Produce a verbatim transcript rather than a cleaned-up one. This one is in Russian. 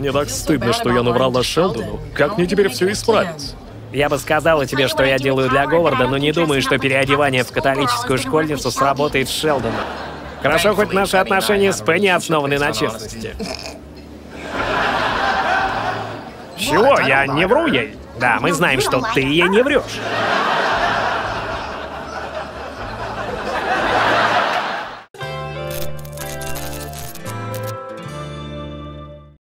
Мне так стыдно, что я наврала Шелдону. Как мне теперь все исправить? Я бы сказала тебе, что я делаю для Говарда, но не думаю, что переодевание в католическую школьницу сработает с Шелдоном. Хорошо, хоть наши отношения с Пенни основаны на честности. Чего? Я не вру ей. Да, мы знаем, что ты ей не врешь.